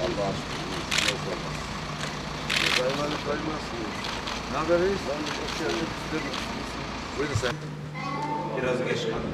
Allah aşkına. Yok olmaz. Kaymalı kaymazsınız. Ne haber reis? Ben de hoş geldin. Buyurun sen. Biraz geç kaldım.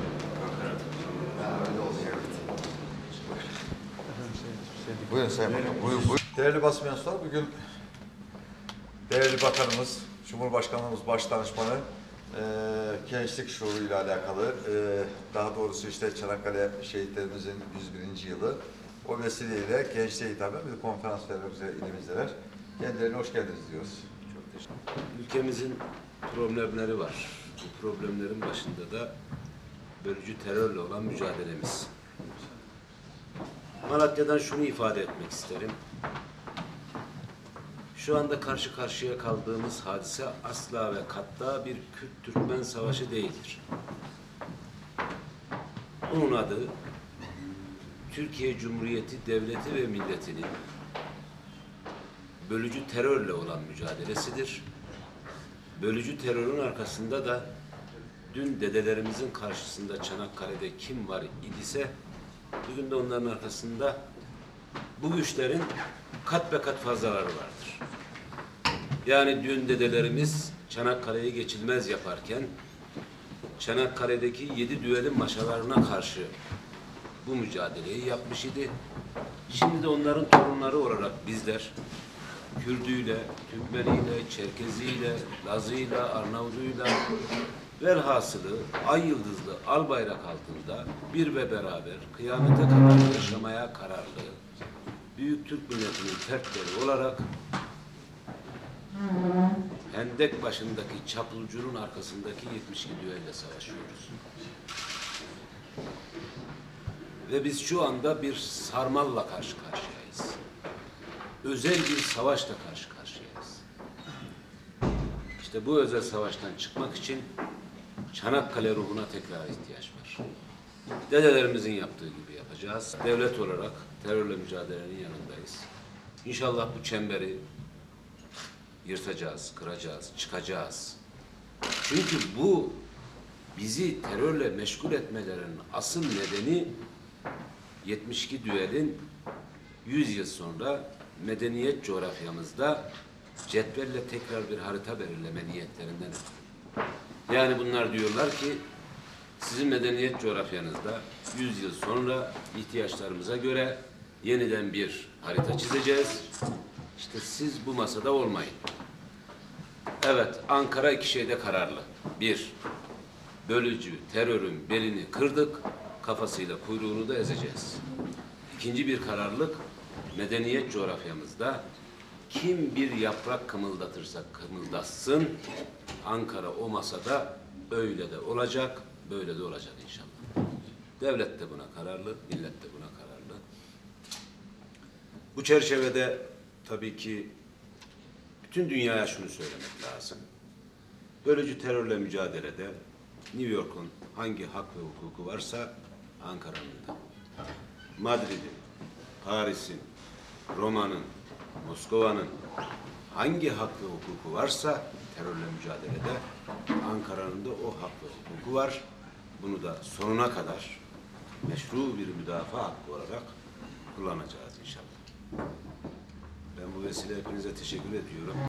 Buyurun Sayın Bakan. Buyurun. Değerli basın mensupları, bugün değerli bakanımız, Cumhurbaşkanımız Başdanışmanı gençlik şuuruyla alakalı, daha doğrusu işte Çanakkale şehitlerimizin 101. yılı. O vesileyle gençliğe hitaben bir konferans vermek üzere ilimizdeler. Kendilerine hoş geldiniz diyoruz. Çok teşekkür ederim. Ülkemizin problemleri var. Bu problemlerin başında da bölücü terörle olan mücadelemiz. Malatya'dan şunu ifade etmek isterim. Şu anda karşı karşıya kaldığımız hadise asla ve katta bir Kürt-Türkmen savaşı değildir. Bunun adı Türkiye Cumhuriyeti Devleti ve milletinin bölücü terörle olan mücadelesidir. Bölücü terörün arkasında da dün dedelerimizin karşısında Çanakkale'de kim var idiyse bugün de onların arkasında bu güçlerin kat be kat fazlaları vardır. Yani dün dedelerimiz Çanakkale'yi geçilmez yaparken Çanakkale'deki 7 düelin maşalarına karşı bu mücadeleyi yapmış idi. Şimdi de onların torunları olarak bizler Kürdüyle, Türkmeniyle, Çerkeziyle, Lazıyla, Arnavuduyla velhasılı ay yıldızlı al bayrak altında bir ve beraber kıyamete kadar yaşamaya kararlı büyük Türk milletinin fertleri olarak Hendek başındaki çapulcunun arkasındaki 72 düelle savaşıyoruz. Ve biz şu anda bir sarmalla karşı karşıyayız. Özel bir savaşla karşı karşıyayız. İşte bu özel savaştan çıkmak için Çanakkale ruhuna tekrar ihtiyaç var. Dedelerimizin yaptığı gibi yapacağız. Devlet olarak terörle mücadelenin yanındayız. İnşallah bu çemberi yırtacağız, kıracağız, çıkacağız. Çünkü bu bizi terörle meşgul etmelerinin asıl nedeni 72 düelin 100 yıl sonra medeniyet coğrafyamızda cetvelle tekrar bir harita belirleme niyetlerinden ötürü. Yani bunlar diyorlar ki sizin medeniyet coğrafyanızda 100 yıl sonra ihtiyaçlarımıza göre yeniden bir harita çizeceğiz. İşte siz bu masada olmayın. Evet, Ankara iki şeyde kararlı. Bir, bölücü terörün belini kırdık, kafasıyla kuyruğunu da ezeceğiz. İkinci bir kararlılık, medeniyet coğrafyamızda kim bir yaprak kımıldatırsa kımıldatsın, Ankara o masada öyle de olacak, böyle de olacak inşallah. Devlet de buna kararlı, millet de buna kararlı. Bu çerçevede tabii ki bütün dünyaya şunu söylemek lazım. Bölücü terörle mücadelede New York'un hangi hak ve hukuku varsa Ankara'nın da. Madrid'in, Paris'in, Roma'nın, Moskova'nın hangi hak ve hukuku varsa terörle mücadelede Ankara'nın da o hak ve hukuku var. Bunu da sonuna kadar meşru bir müdafaa hakkı olarak kullanacağız inşallah. Ben bu vesile hepinize teşekkür ediyorum.